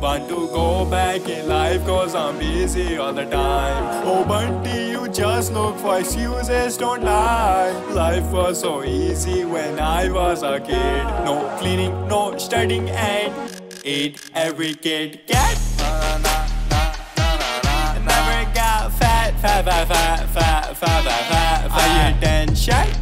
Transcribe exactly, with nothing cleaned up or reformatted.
Want to go back in life cause I'm busy all the time. Oh Bunty, you just look for excuses, don't lie. Life was so easy when I was a kid. No cleaning, no studying, and eat every kid cat. Never got fat, fat, fat, fat, fat, fat, fat, fat, fat. Are you then shy?